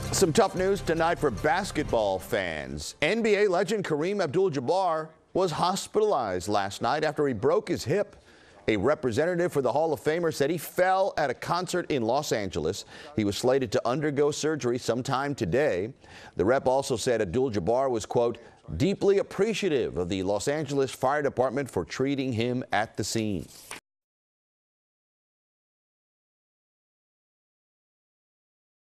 Some tough news tonight for basketball fans. NBA legend Kareem Abdul-Jabbar was hospitalized last night after he broke his hip. A representative for the Hall of Famer said he fell at a concert in Los Angeles. He was slated to undergo surgery sometime today. The rep also said Abdul-Jabbar was, quote, deeply appreciative of the Los Angeles Fire Department for treating him at the scene.